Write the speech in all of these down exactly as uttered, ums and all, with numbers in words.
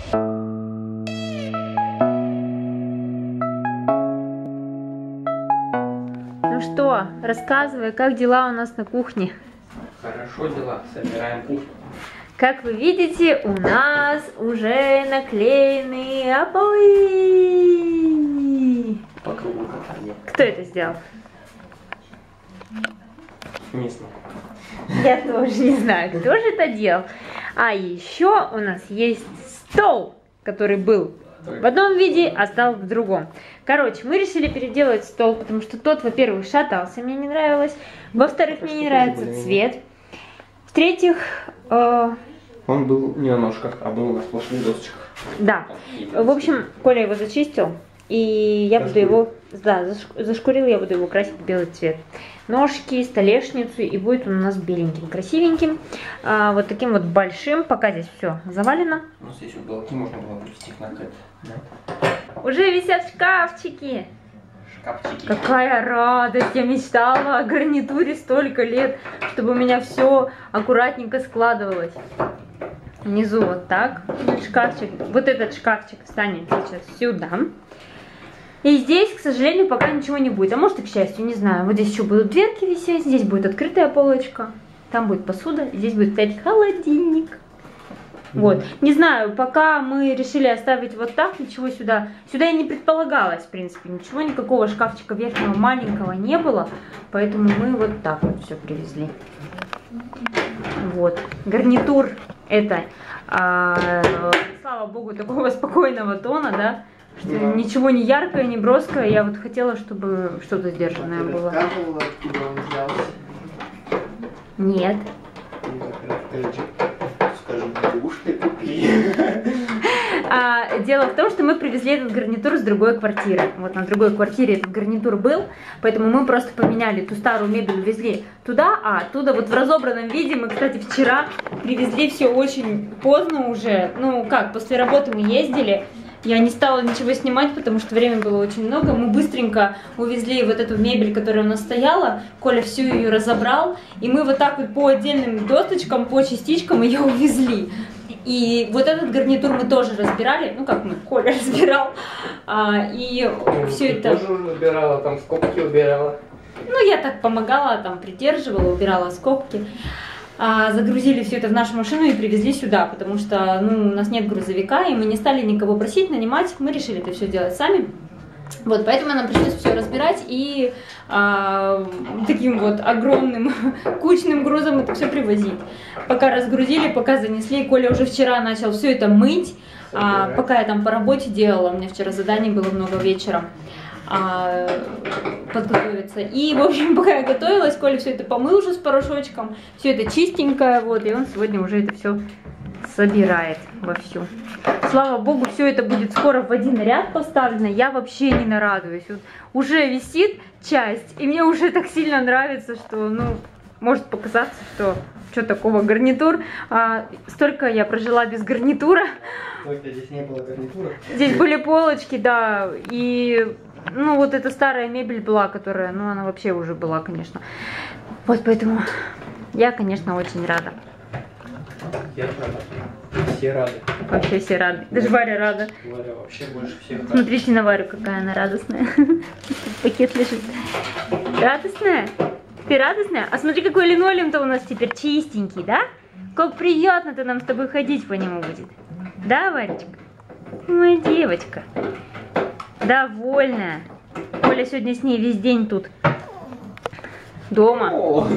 Ну что, рассказывай, как дела у нас на кухне? Хорошо дела, собираем кухню. Как вы видите, у нас уже наклеены обои. По кругу катание. Кто это сделал? Не знаю. Я тоже не знаю, кто же это делал. А еще у нас есть стол, который был в одном виде, а стал в другом. Короче, мы решили переделать стол, потому что тот, во-первых, шатался, мне не нравилось. Во-вторых, мне не нравится цвет. В-третьих... Э... Он был не на ножках, а был на сплошных досочках. Да. В общем, Коля его зачистил. И я буду его... Да, зашкурил, я буду его красить в белый цвет. Ножки, столешницу, и будет он у нас беленьким, красивеньким. А, вот таким вот большим. Пока здесь все завалено. Ну, здесь уголки можно было привести их на кэт. Да? Уже висят шкафчики. Шкафчики. Какая радость! Я мечтала о гарнитуре столько лет, чтобы у меня все аккуратненько складывалось. Внизу вот так шкафчик. Вот этот шкафчик встанет сейчас сюда. И здесь, к сожалению, пока ничего не будет. А может и к счастью, не знаю. Вот здесь еще будут дверки висеть, здесь будет открытая полочка. Там будет посуда, здесь будет стоять холодильник. Mm-hmm. Вот. Не знаю, пока мы решили оставить вот так, ничего сюда. Сюда и не предполагалось, в принципе. Ничего, никакого шкафчика верхнего маленького не было. Поэтому мы вот так вот все привезли. Вот. Гарнитур это, а, слава богу, такого спокойного тона, да. Что да. Ничего не яркое, не броское. Я вот хотела, чтобы что-то сдержанное было. Ты рассказывала, откуда он взялся? Нет. Скажем, уж ты купи. А, дело в том, что мы привезли этот гарнитур с другой квартиры. Вот на другой квартире этот гарнитур был, поэтому мы просто поменяли ту старую мебель, везли туда, а оттуда вот в разобранном виде мы, кстати, вчера привезли все очень поздно уже. Ну как, после работы мы ездили. Я не стала ничего снимать, потому что времени было очень много. Мы быстренько увезли вот эту мебель, которая у нас стояла. Коля всю ее разобрал. И мы вот так вот по отдельным досточкам, по частичкам ее увезли. И вот этот гарнитур мы тоже разбирали. Ну как мы, Коля разбирал. А, и ну, все ты это... тоже разбирала, там скобки убирала. Ну я так помогала, там придерживала, убирала скобки. А, загрузили все это в нашу машину и привезли сюда, потому что ну, у нас нет грузовика, и мы не стали никого просить, нанимать, мы решили это все делать сами. Вот, поэтому нам пришлось все разбирать и а, таким вот огромным кучным грузом это все привозить. Пока разгрузили, пока занесли, Коля уже вчера начал все это мыть, а, пока я там по работе делала, у меня вчера заданий было много вечером. А, подготовиться. И, в общем, пока я готовилась, Коля все это помыл уже с порошочком, все это чистенькое, вот, и он сегодня уже это все собирает вовсю. Слава богу, все это будет скоро в один ряд поставлено, я вообще не нарадуюсь. Вот уже висит часть, и мне уже так сильно нравится, что, ну, может показаться, что что такого, гарнитур. А, столько я прожила без гарнитура. Только здесь не было гарнитура. Здесь были полочки, да, и... Ну, вот эта старая мебель была, которая, ну, она вообще уже была, конечно. Вот поэтому я, конечно, очень рада. Я рада. Все рады. Вообще все рады. Даже Варя рада. Варя вообще больше всех рада. Смотрите на Варю, какая она радостная. Пакет лежит. Радостная? Ты радостная? А смотри, какой линолеум-то у нас теперь чистенький, да? Как приятно-то нам с тобой ходить по нему будет. Да, Варечка? Моя девочка. Довольная. Коля сегодня с ней весь день тут. Дома.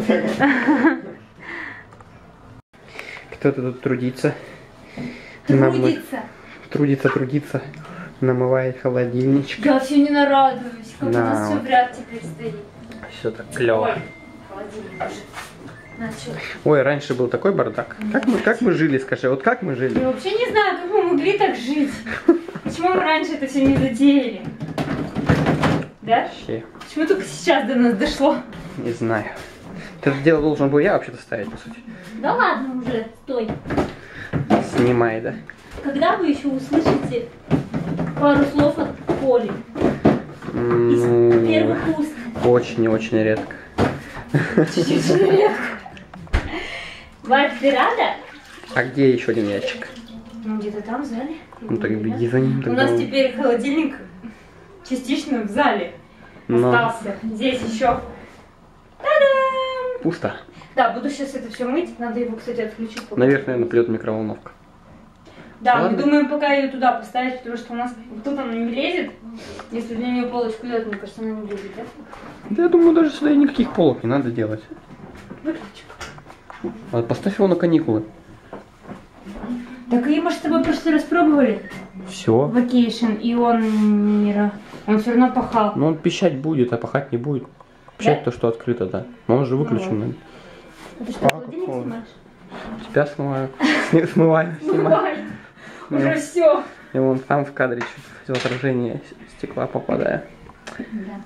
Кто-то тут трудится. Трудится. Трудится, трудится. Намывает холодильничек. Я все не нарадуюсь, как да. у нас все в ряд теперь стоит. Все так клево. Ой, холодильник уже начал. Ой, раньше был такой бардак. Как мы, как мы жили, скажи, вот как мы жили? Я вообще не знаю, как мы могли так жить. Почему мы раньше это все не затеяли? Да? Вообще. Почему только сейчас до нас дошло? Не знаю. Это дело должен был я вообще-то ставить, по сути. Да ладно уже, стой. Снимай, да? Когда вы еще услышите пару слов от Коли? Из Ну, первых уст. очень и очень редко. Чуть-чуть редко. Варь, ты рада? А где еще один ящик? Ну, где-то там, в зале. Ну так беги за ним. У нас теперь холодильник частично в зале Но... остался. Здесь еще. Та-дам! Пусто. Да, буду сейчас это все мыть. Надо его, кстати, отключить. Наверное, наплет микроволновка. Да, Ладно. мы думаем пока ее туда поставить, потому что у нас вот тут она не влезет. Если на нее полочку делать, мне кажется, она не влезет, да? Да я думаю, даже сюда и никаких полок не надо делать. Выключи. А поставь его на каникулы. Так и мы же с тобой просто распробовали. Все. Вакейшн, и он не ра- он все равно пахал. Ну он пищать будет, а пахать не будет. Пищать Да? то, что открыто, да. Но он же выключен. Ну, ты что, А, холодильник какого? снимаешь? Тебя смываю. Сни- Смываю, снимаю. Давай. Уже все. И вон там в кадре чуть в отражение стекла попадает. Да.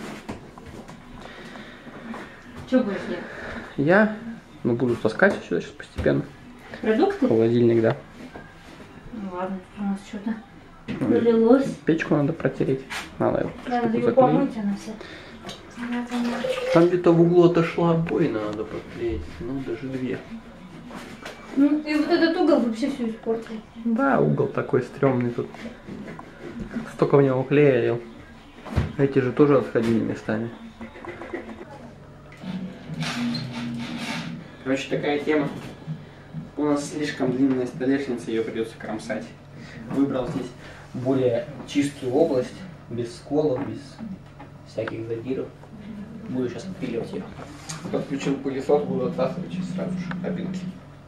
Что будешь делать? Я ну, буду таскать сюда сейчас постепенно. Продукты? Холодильник, да. Ну ладно, у нас что-то налилось. Печку надо протереть. Надо его Надо штуку ее заклеить. помыть, она вся. Там где-то в углу отошла обоина, надо подклеить. Ну, даже две. Ну, и вот этот угол вообще все испортил. Да, угол такой стрёмный тут. Столько в него клея лил. Эти же тоже отходили местами. Короче, такая тема. У нас слишком длинная столешница, ее придется кромсать. Выбрал здесь более чистую область, без сколов, без всяких задиров. Буду сейчас отпиливать ее. Подключил пылесос, буду отсасывать сейчас сразу же кабинки.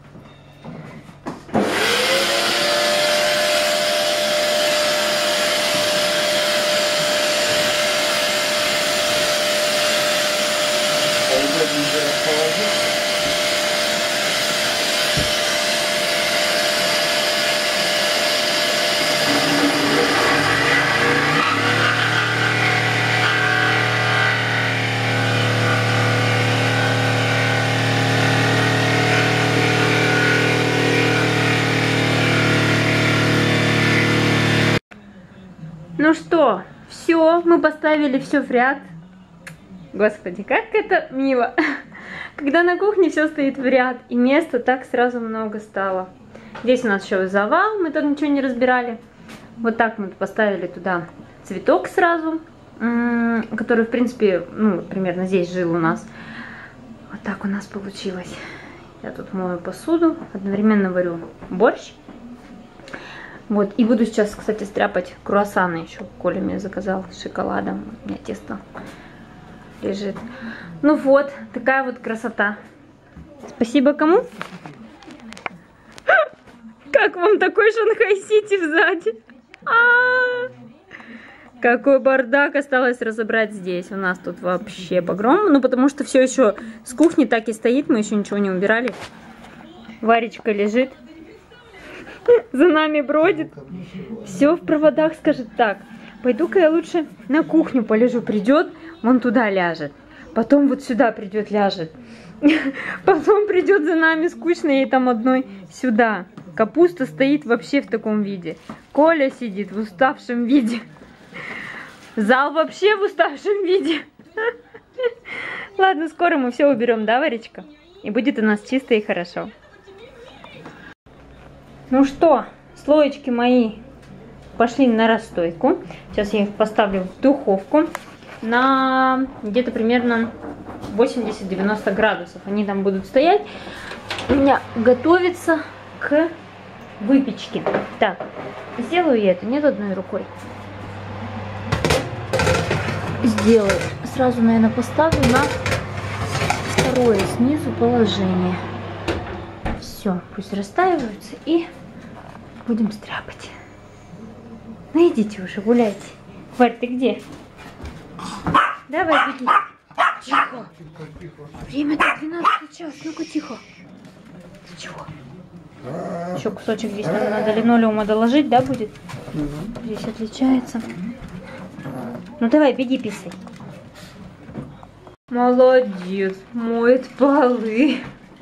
Ну что, все, мы поставили все в ряд. Господи, как это мило. Когда на кухне все стоит в ряд, и места так сразу много стало. Здесь у нас еще завал, мы тут ничего не разбирали. Вот так мы поставили туда цветок сразу, который, в принципе, ну, примерно здесь жил у нас. Вот так у нас получилось. Я тут мою посуду, одновременно варю борщ. Вот, и буду сейчас, кстати, стряпать круассаны еще. Коля мне заказал с шоколадом. У меня тесто лежит. Ну вот, такая вот красота. Спасибо кому? Как вам такой Шанхай-Сити сзади? А-а-а! Какой бардак осталось разобрать здесь. У нас тут вообще погром. Ну, потому что все еще с кухни так и стоит. Мы еще ничего не убирали. Варечка лежит. За нами бродит. Все в проводах, скажет так. Пойду-ка я лучше на кухню полежу. Придет, он туда ляжет. Потом вот сюда придет, ляжет. Потом придет за нами скучно ей там одной сюда. Капуста стоит вообще в таком виде. Коля сидит в уставшем виде. Зал вообще в уставшем виде. Ладно, скоро мы все уберем, да, Варечка? И будет у нас чисто и хорошо. Ну что, слоечки мои пошли на расстойку. Сейчас я их поставлю в духовку на где-то примерно восемьдесят-девяносто градусов. Они там будут стоять. У меня готовится к выпечке. Так, сделаю я это, нет, одной рукой. Сделаю. Сразу, наверное, поставлю на второе снизу положение. Все, пусть растаиваются и будем стряпать. Ну идите уже, гуляйте. Варь, ты где? Давай, беги. Тихо. Время-то двенадцатый час, ну-ка тихо. Ты чего? Еще кусочек здесь надо, надо линолеума доложить, да, будет? Угу. Здесь отличается. Ну давай, беги, писай. Молодец, моет полы.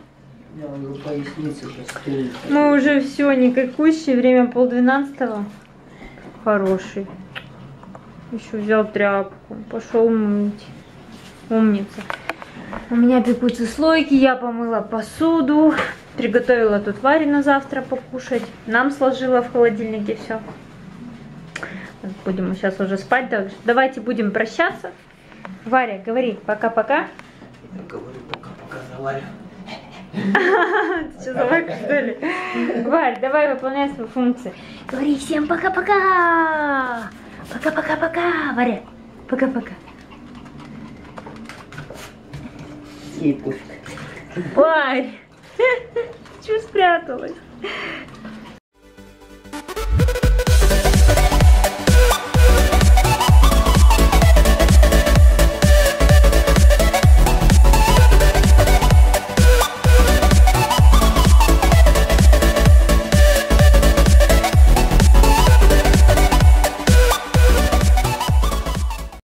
Мы уже все, никакущее, время полдвенадцатого. Хороший. Еще взял тряпку, пошел мыть. Умница. У меня пекутся слойки, я помыла посуду. Приготовила тут Варе на завтра покушать. Нам сложила в холодильнике все. Будем сейчас уже спать. Давайте будем прощаться. Варя, говори пока-пока. Я говорю пока-пока за Варю. Ты что, собака, что ли? Варь, давай выполняй свою функцию. Говори всем пока-пока. Пока-пока-пока, Варя. Пока-пока. Ей пофиг. Варь, чего спряталась?